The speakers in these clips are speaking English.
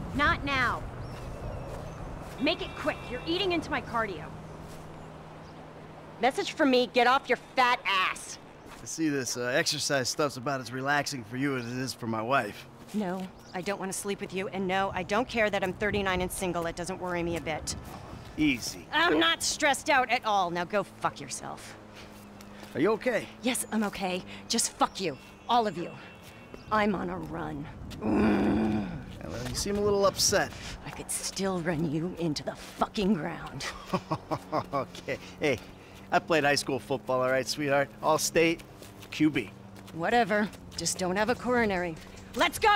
Not now. Make it quick. You're eating into my cardio. Message from me, get off your fat ass. I see this exercise stuff's about as relaxing for you as it is for my wife. No, I don't want to sleep with you, and no, I don't care that I'm 39 and single. It doesn't worry me a bit. Easy. I'm not stressed out at all. Now go fuck yourself. Are you okay? Yes, I'm okay. Just fuck you. All of you. I'm on a run. Yeah, well, you seem a little upset. I could still run you into the fucking ground. Okay. Hey, I played high school football, all right, sweetheart? All-state, QB. Whatever. Just don't have a coronary. Let's go!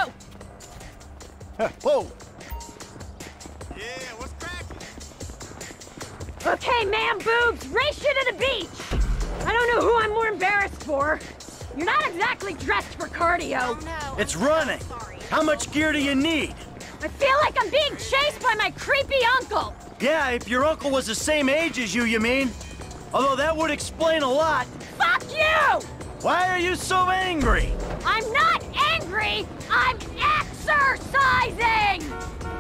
Whoa! Yeah, what's cracking? Okay, man boobs, race you to the beach! I don't know who I'm more embarrassed for. You're not exactly dressed for cardio. Oh, no. It's running! How much gear do you need? I feel like I'm being chased by my creepy uncle! Yeah, if your uncle was the same age as you mean? Although that would explain a lot. Fuck you! Why are you so angry? I'm not angry! I'm exercising!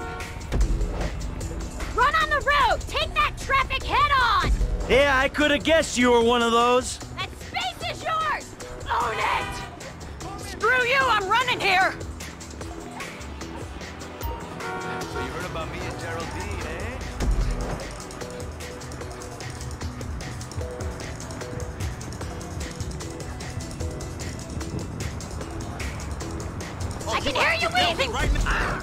Run on the road! Take that traffic head-on! Yeah, I could have guessed you were one of those. That space is yours! Own it! Screw you, I'm running here! So you heard about me and Geraldine, eh? I can hear you wheezing! Right now.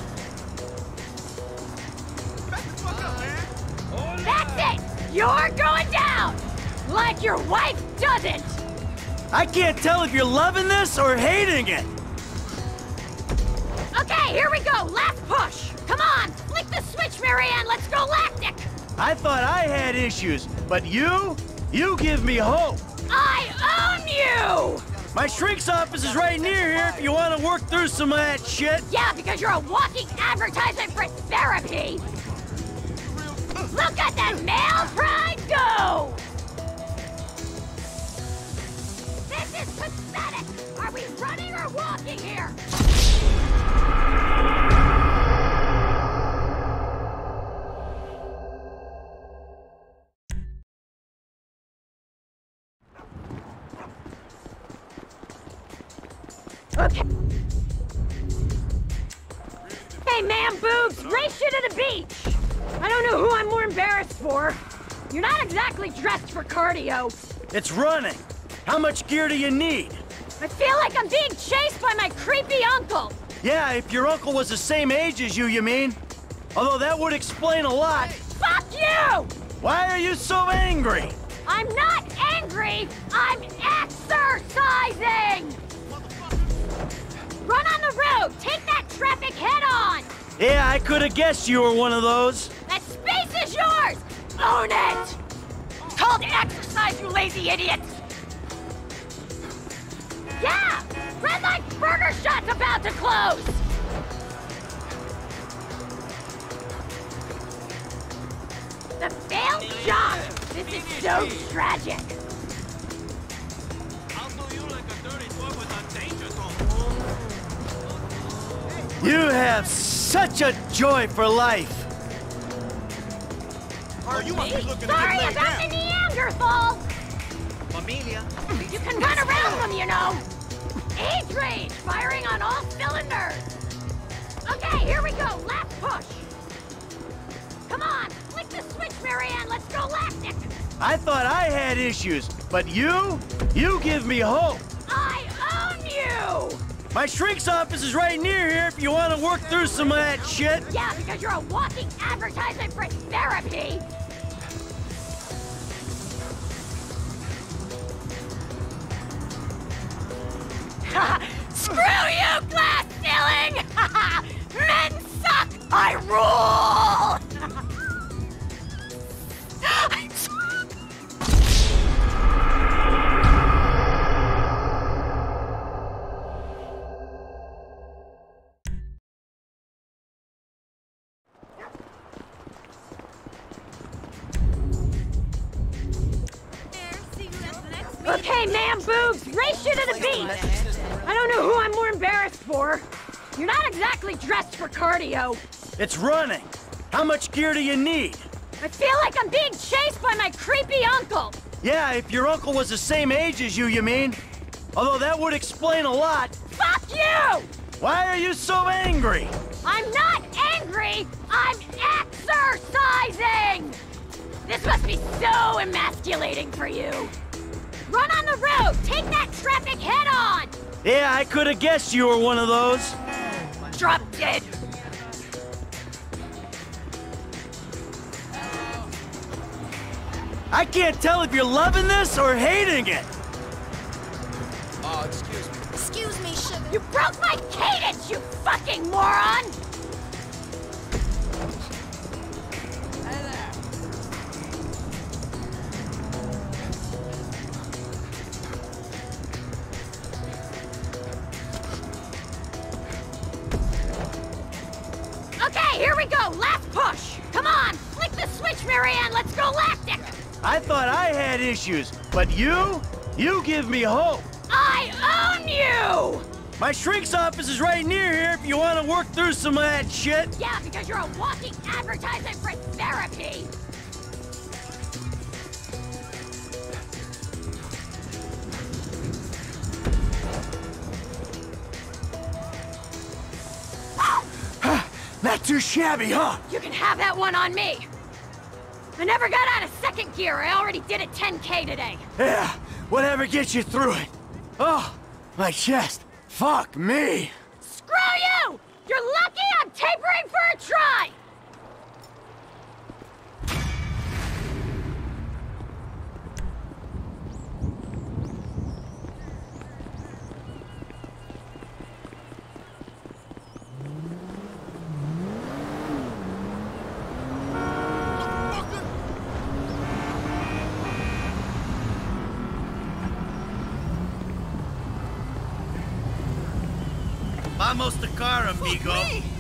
Back the fuck up, man. That's it! You're going down! Like your wife doesn't! I can't tell if you're loving this or hating it. Okay, here we go! Last push! Come on! Flick the switch, Marianne! Let's go lactic! I thought I had issues, but you give me hope. I own you! My shrink's office is right near here if you want to work through some of that shit. Yeah, because you're a walking advertisement for therapy! Look at that male pride go! This is pathetic! Are we running or walking here? Okay. Hey, man boobs, race you to the beach! I don't know who I'm more embarrassed for. You're not exactly dressed for cardio. It's running. How much gear do you need? I feel like I'm being chased by my creepy uncle. Yeah, if your uncle was the same age as you mean? Although that would explain a lot. Fuck you! Why are you so angry? I'm not angry, I'm exercising! Run on the road, take that traffic head-on! Yeah, I could have guessed you were one of those. That space is yours! Own it! It's called exercise, you lazy idiots! Yeah! Red Light Burger Shot's about to close! The failed shot! This is so tragic! I'll do you like a dirty boy with a danger zone. You have such a joy for life. Oh, you must be looking Sorry to get laid about the Neanderthal! Familia. You can run around them, you know! Age range, firing on all cylinders! Okay, here we go, last push! Come on, flick the switch, Marianne, let's go lactic! I thought I had issues, but you give me hope. I own you! My shrink's office is right near here if you want to work through some of that shit. Yeah, because you're a walking advertisement for therapy! Screw you, glass ceiling! Men suck! I rule! I'm so... Okay, man boobs, race you to the beach! I don't know who I'm more embarrassed for. You're not exactly dressed for cardio. It's running. How much gear do you need? I feel like I'm being chased by my creepy uncle. Yeah, if your uncle was the same age as you mean? Although that would explain a lot. Fuck you! Why are you so angry? I'm not angry! I'm exercising! This must be so emasculating for you. Run on the road! Take that traffic head on! Yeah, I could have guessed you were one of those. Drop dead! I can't tell if you're loving this or hating it. Oh, excuse me. Excuse me, sugar. You broke my cadence, you fucking moron! Hey there. Okay, here we go! Last push! Come on! Flick the switch, Marianne! Let's go lactic! I thought I had issues, but you give me hope. I own you! My shrink's office is right near here if you want to work through some of that shit. Yeah, because you're a walking advertisement for therapy! Not too shabby, huh? You can have that one on me! I never got out of second gear. I already did it 10K today. Yeah, whatever gets you through it. Oh, my chest. Fuck me. Screw you! You're lucky I'm tapering for a try! Vamos the car, amigo.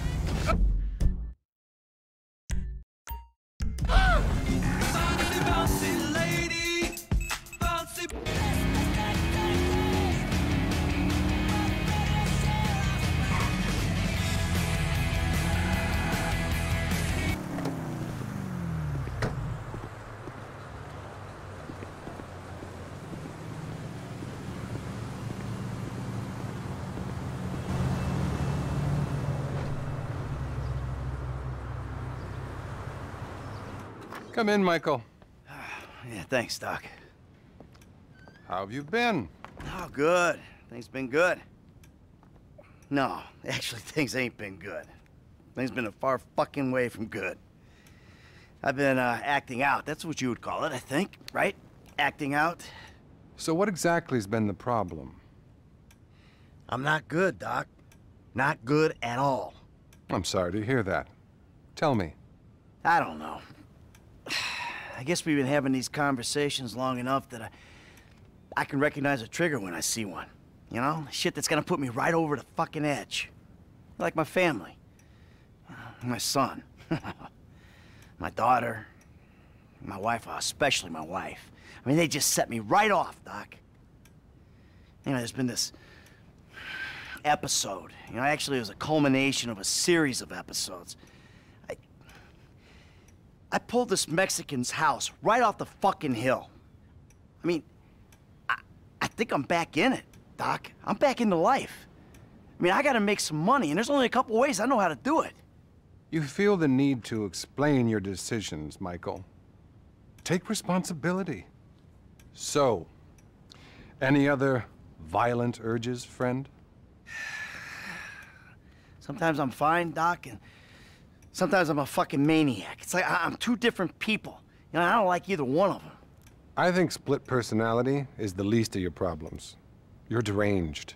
Bouncy, bouncy lady. Bouncy. Come in, Michael. Yeah, thanks, Doc. How have you been? Oh, good. Things been good. No, actually, things ain't been good. Things been a far fucking way from good. I've been acting out. That's what you would call it, I think, right? Acting out. So what exactly has been the problem? I'm not good, Doc. Not good at all. I'm sorry to hear that. Tell me. I don't know. I guess we've been having these conversations long enough that I can recognize a trigger when I see one. You know? Shit that's gonna put me right over the fucking edge. Like my family. My son. My daughter. My wife, especially my wife. I mean, they just set me right off, Doc. You know, there's been this episode. You know, actually it was a culmination of a series of episodes. I pulled this Mexican's house right off the fucking hill. I mean, I think I'm back in it, Doc. I'm back into life. I mean, I gotta make some money, and there's only a couple ways I know how to do it. You feel the need to explain your decisions, Michael. Take responsibility. So, any other violent urges, friend? Sometimes I'm fine, Doc, and sometimes I'm a fucking maniac. It's like I'm two different people. You know, I don't like either one of them. I think split personality is the least of your problems. You're deranged.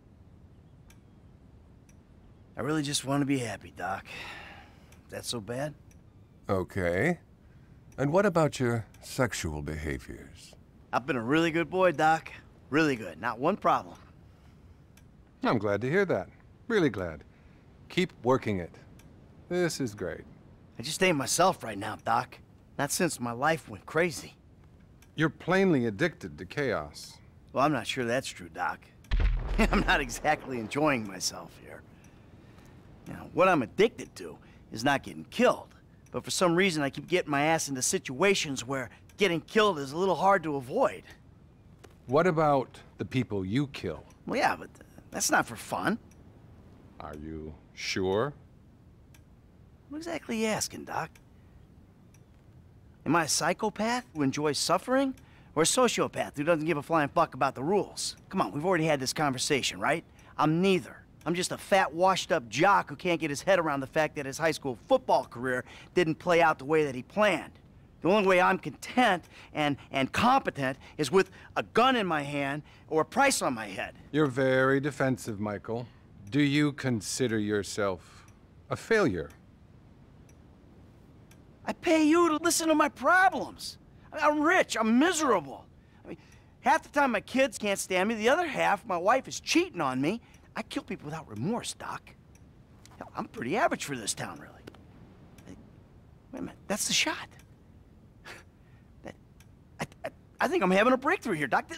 I really just want to be happy, Doc. That so bad? Okay. And what about your sexual behaviors? I've been a really good boy, Doc. Really good. Not one problem. I'm glad to hear that. Really glad. Keep working it. This is great. I just ain't myself right now, Doc. Not since my life went crazy. You're plainly addicted to chaos. Well, I'm not sure that's true, Doc. I'm not exactly enjoying myself here. Now, what I'm addicted to is not getting killed. But for some reason, I keep getting my ass into situations where getting killed is a little hard to avoid. What about the people you kill? Well, yeah, but that's not for fun. Are you sure? What exactly are you asking, Doc? Am I a psychopath who enjoys suffering? Or a sociopath who doesn't give a flying fuck about the rules? Come on, we've already had this conversation, right? I'm neither. I'm just a fat, washed-up jock who can't get his head around the fact that his high school football career didn't play out the way that he planned. The only way I'm content and competent is with a gun in my hand or a price on my head. You're very defensive, Michael. Do you consider yourself a failure? I pay you to listen to my problems. I'm rich, I'm miserable. I mean, half the time my kids can't stand me, the other half, my wife is cheating on me. I kill people without remorse, Doc. Hell, I'm pretty average for this town, really. Hey, wait a minute, that's the shot. I think I'm having a breakthrough here, Doc.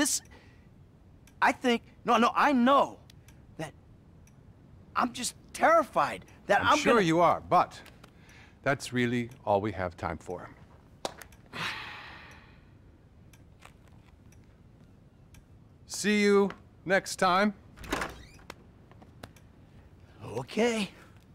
I know that I'm just terrified that I'm sure gonna... you are, but that's really all we have time for. See you next time. Okay.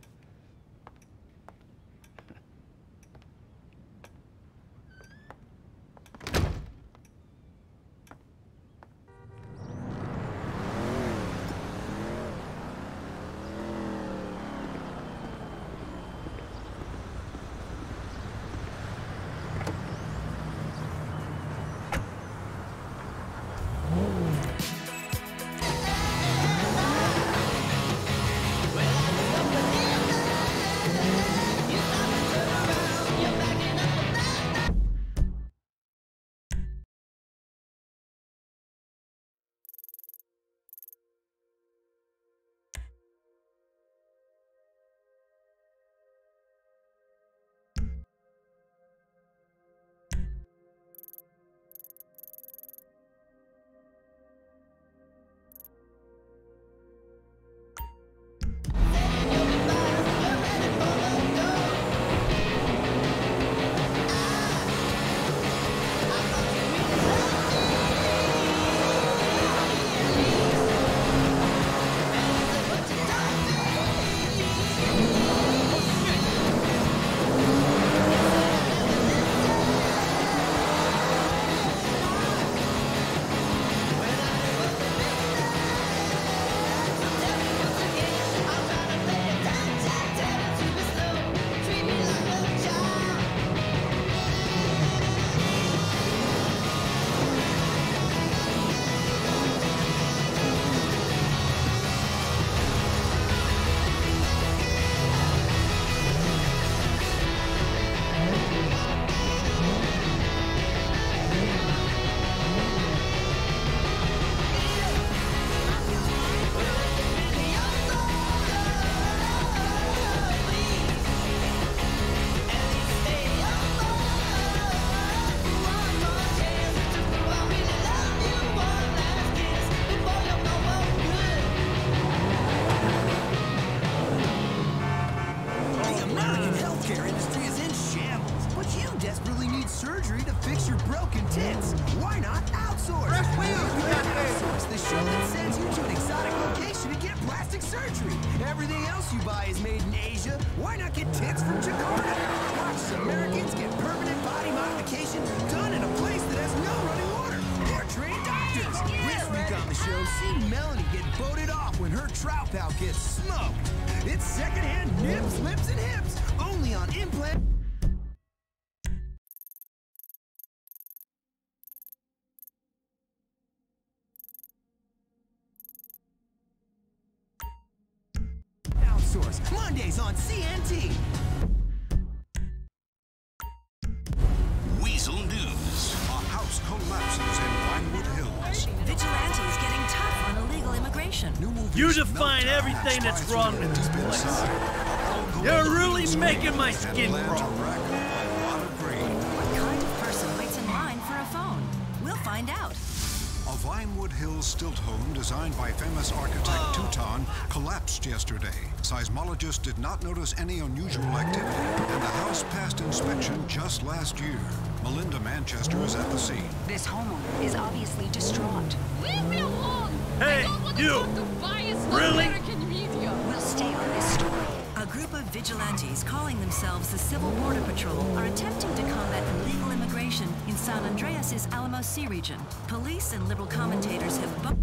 Everything else you buy is made in Asia. Why not get tits from Jakarta? Watch Americans get permanent body modification done in a place that has no running water. They're trained doctors. This week on the show, see Melanie get voted off when her trout pal gets smoked. It's secondhand nips, lips, and hips. Only on Implant. Mondays on CNT. Weasel News. A house collapses in Vinewood Hills. Vigilantes getting tough on illegal immigration. You define everything that's wrong with this place. You're really making my skin crawl. What kind of person waits in line for a phone? We'll find out. A Vinewood Hill stilt home designed by famous architect Teuton collapsed yesterday. Seismologists did not notice any unusual activity, and the house passed inspection just last year. Melinda Manchester is at the scene. This homeowner is obviously distraught. Leave me alone! Hey, I don't want to you! talk to biased Really? American media! We'll stay on this story. A group of vigilantes calling themselves the Civil Border Patrol are attempting to combat illegal immigration in San Andreas' Alamos Sea region. Police and liberal commentators have both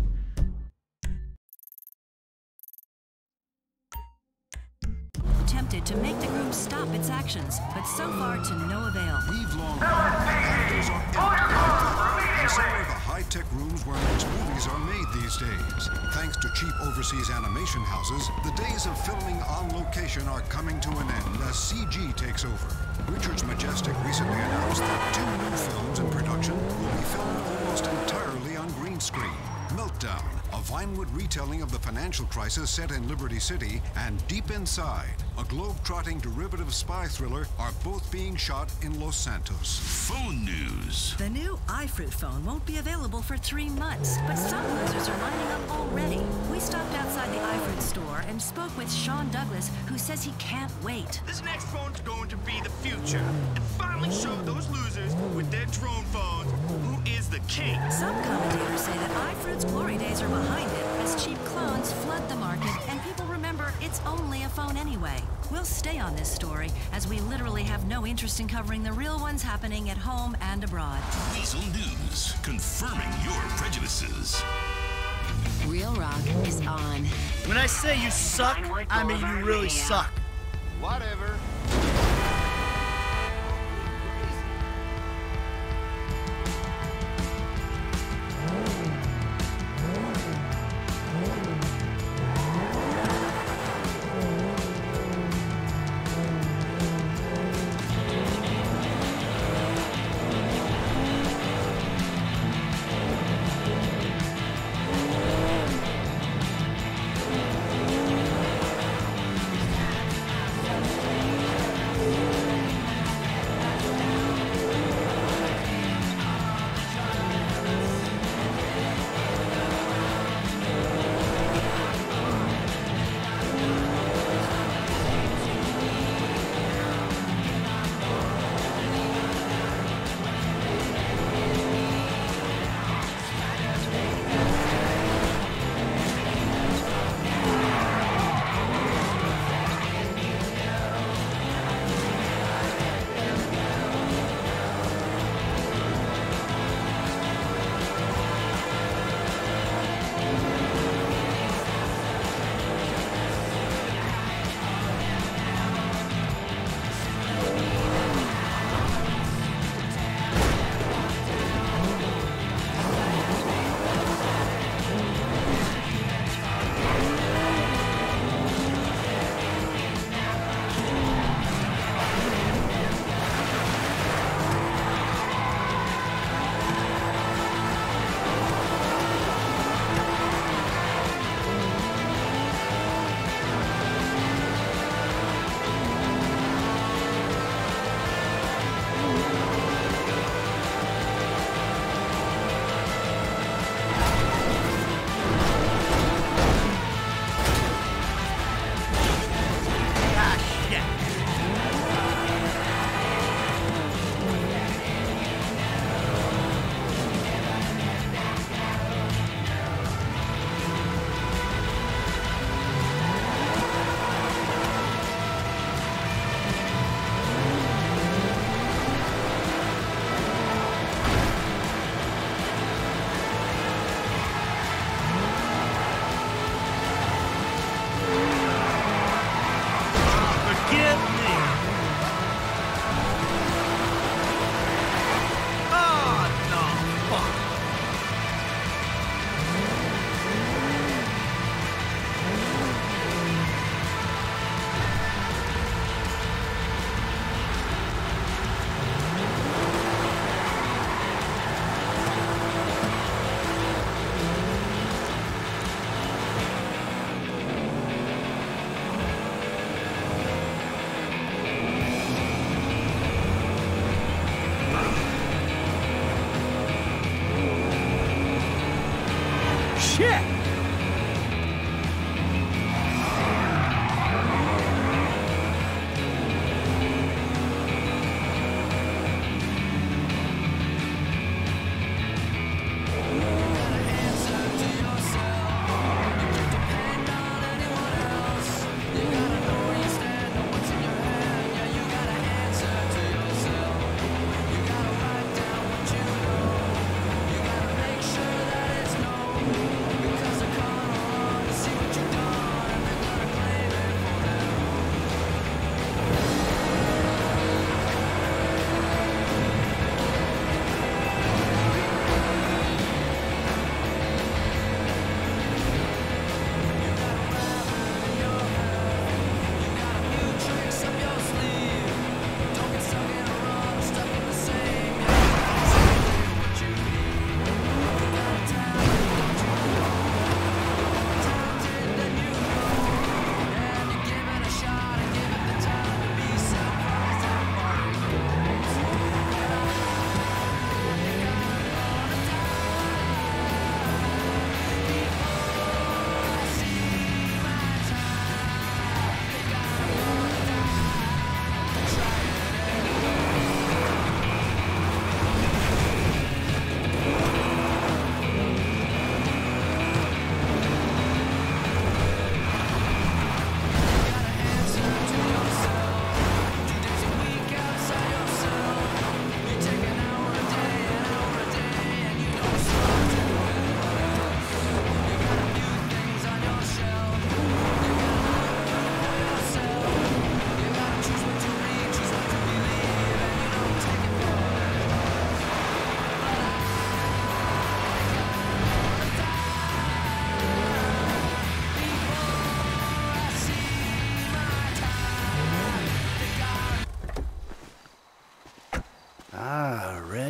attempted to make the group stop its actions, but so far to no avail. We've long known theaters are empty, and so are the high-tech rooms where most movies are made these days. Thanks to cheap overseas animation houses, the days of filming on location are coming to an end as CG takes over. Richards Majestic recently announced that 2 new films in production will be filmed almost entirely on green screen. Meltdown, a Vinewood retelling of the financial crisis set in Liberty City, and Deep Inside, a globe-trotting derivative spy thriller, are both being shot in Los Santos. Phone news. The new iFruit phone won't be available for 3 months, but some users are lining up already. We stopped outside the iFruit store and spoke with Sean Douglas, who says he can't wait. This next phone's going to be the future and finally show those losers with their drone phones who is the king. Some commentators say that iFruit's glory days are behind it, as cheap clones flood the market and people remember it's only a phone anyway. We'll stay on this story, as we literally have no interest in covering the real ones happening at home and abroad. Weasel News, confirming your prejudices. Real Rock is on. When I say you suck, I mean you really suck. Whatever.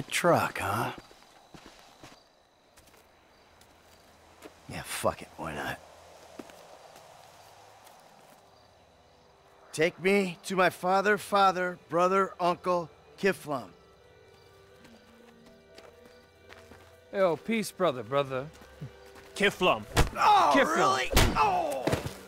truck, huh? Yeah, fuck it, why not? Take me to my father, brother, uncle, Kiflam. Yo, peace, brother. Kiflam. Oh, Kiflam. really? Oh!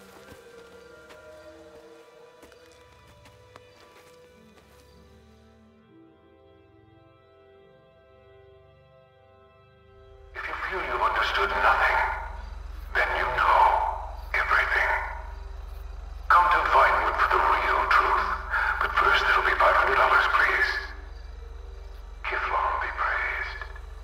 If you feel you've understood nothing, then you know everything. Come to Vinewood for the real truth. But first, it'll be $500, please. Kiflam be praised.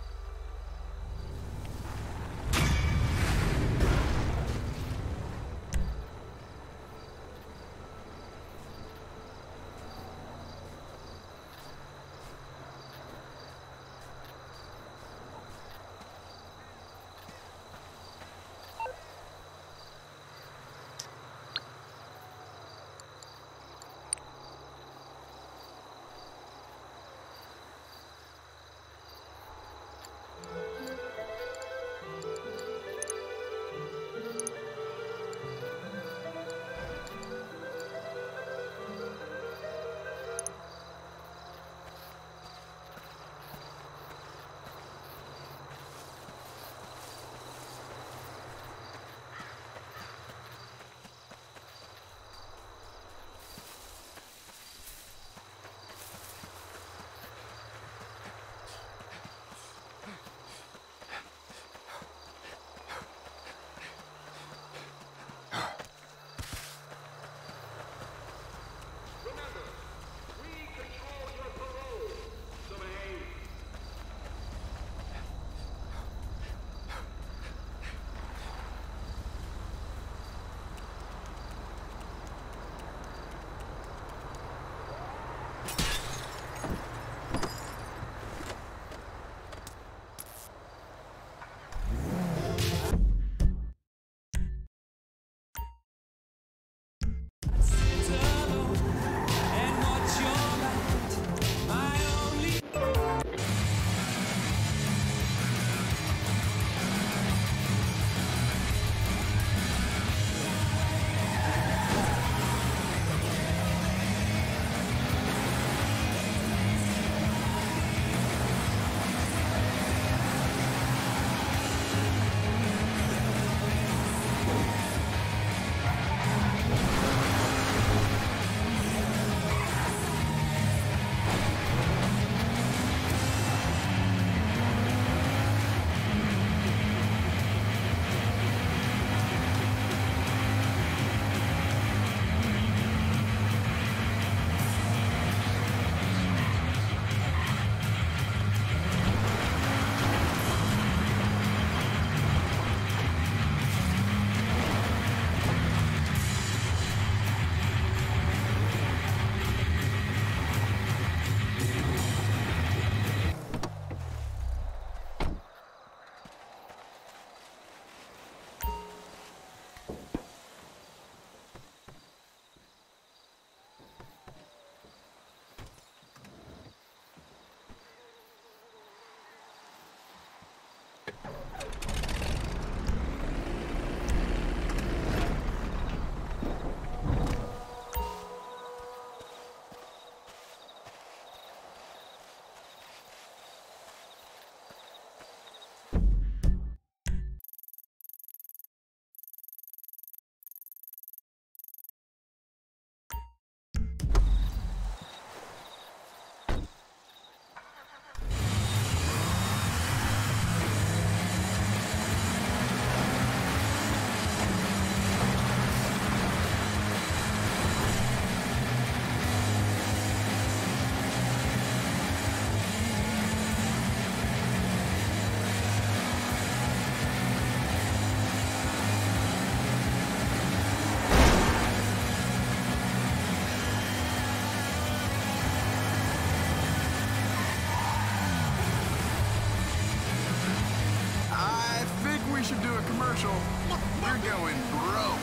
should do a commercial. We're going broke.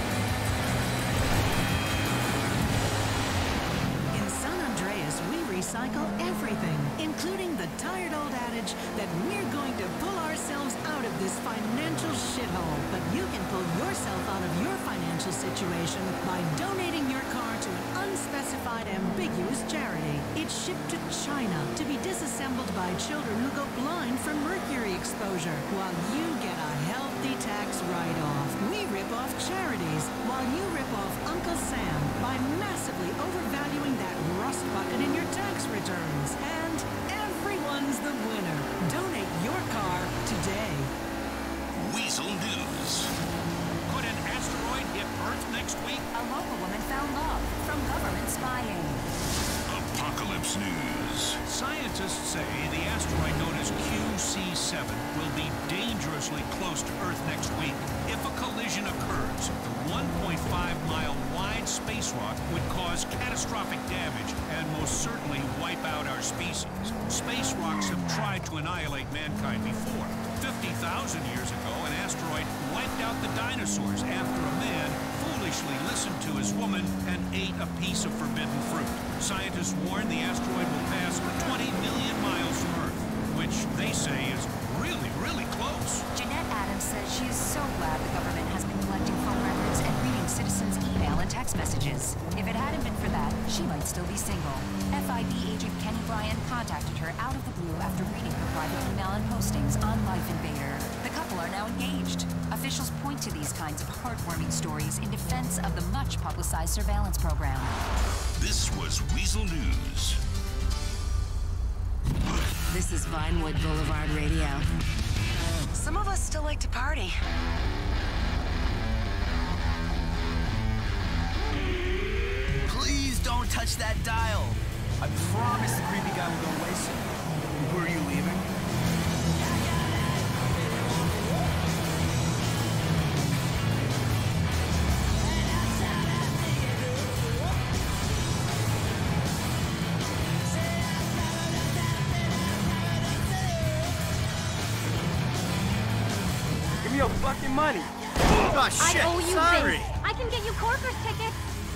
In San Andreas, we recycle recycle everything, including the tired old adage that we're going to pull ourselves out of this financial shithole. But you can pull yourself out of your financial situation by donating your car to an unspecified, ambiguous charity. It's shipped to China to be disassembled by children who go blind from mercury exposure, while you get a healthy tax write-off. We rip off charities, while you rip off Uncle Sam by massively overvaluing that rust bucket in your tax returns. And everyone's the winner. Donate your car today. Weasel News. Could an asteroid hit Earth next week? A local woman found love from government spying. Apocalypse News. Scientists say the asteroid known as QC7 will be dangerously close to Earth next week. If a collision occurs, the 1.5-mile wide space rock would cause catastrophic damage and most certainly wipe out our species. Space rocks have tried to annihilate mankind before. 50,000 years ago, an asteroid wiped out the dinosaurs after a man foolishly listened to his woman and ate a piece of forbidden fruit. Scientists warn the asteroid will pass 20 million miles from Earth, which they say is really, really close. Jeanette Adams says she is so glad the government has been collecting phone records and reading citizens' email and text messages. If it hadn't been for that, she might still be single. FIB agent Kenny Bryan contacted her out of the blue after reading her private email and postings on Life Invader. The couple are now engaged. Officials point to these kinds of heartwarming stories in defense of the much-publicized surveillance program. This was Weasel News. This is Vinewood Boulevard Radio. Some of us still like to party. Please don't touch that dial. I promise the creepy guy will go away soon. Who are you leaving? Give me your fucking money. Oh, shit. I owe you Sorry. this. I can get you Corker's tickets.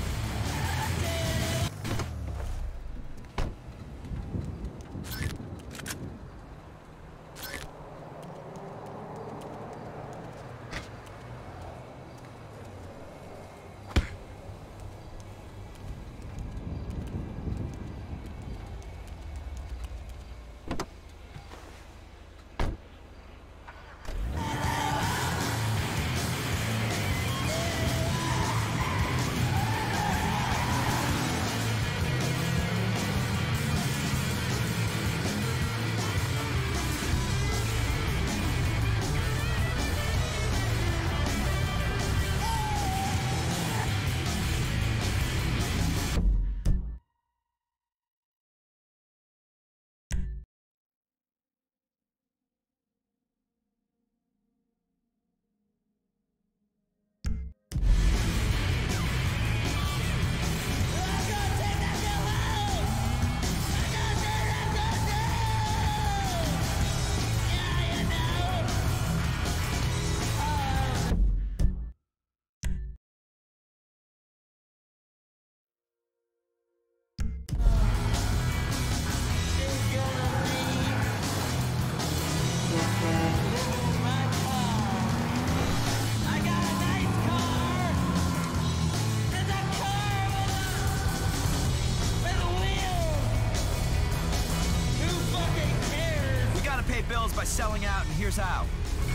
By selling out, and here's how.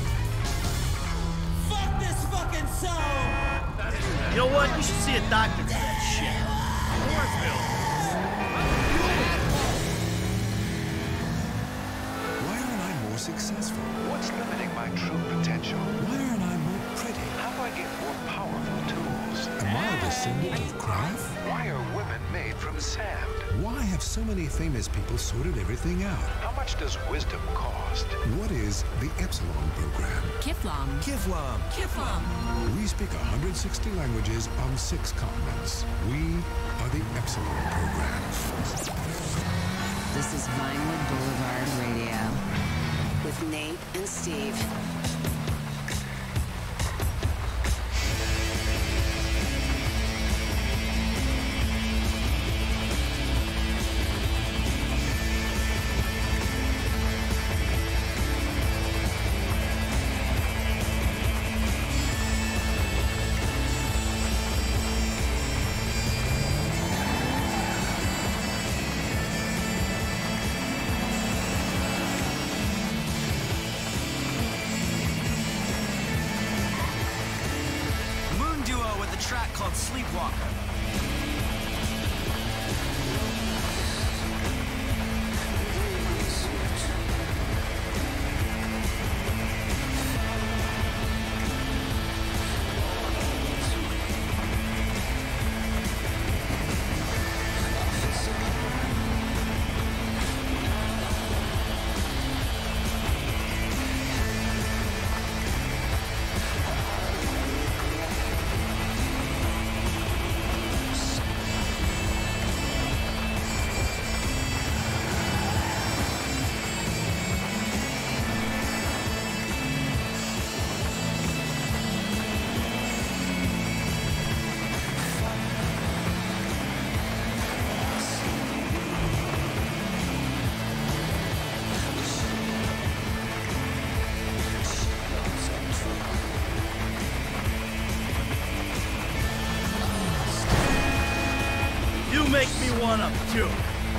Fuck this fucking song! You know what? You should see a doctor for that shit. Why aren't I more successful? What's limiting my true potential? Why aren't I more pretty? How do I get more powerful tools? Am I a descendant of craft? Why are women made from sand? Why have so many famous people sorted everything out? How much does wisdom cost? What is the Epsilon program? Kiflom. Kiflom. Kiflom. We speak 160 languages on 6 continents. We are the Epsilon program. This is Vinewood Boulevard Radio with Nate and Steve. Willy Wonka. Make me want to puke.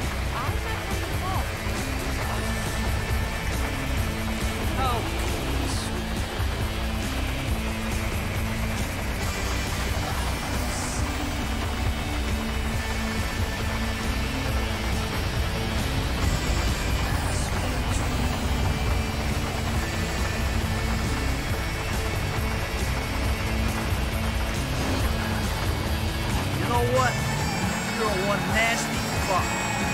You know what? You're one nasty fuck.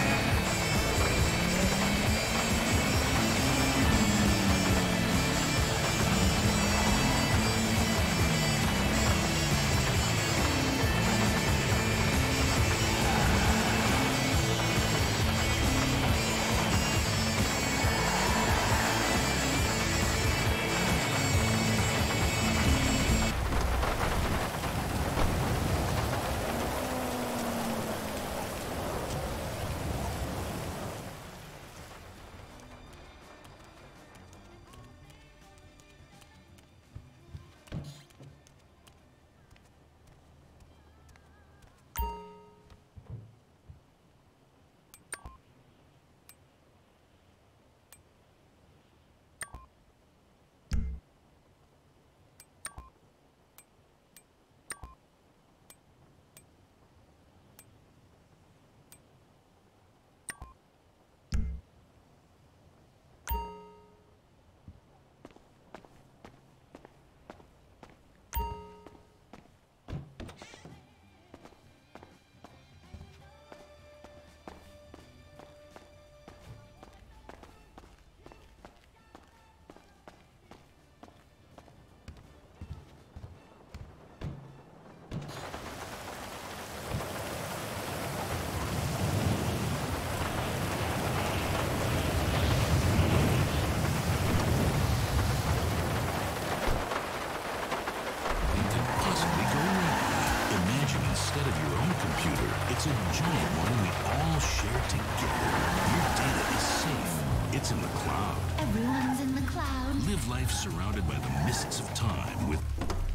It's a giant one we all share together. Your data is safe. It's in the cloud. Everyone's in the cloud. Live life surrounded by the mists of time with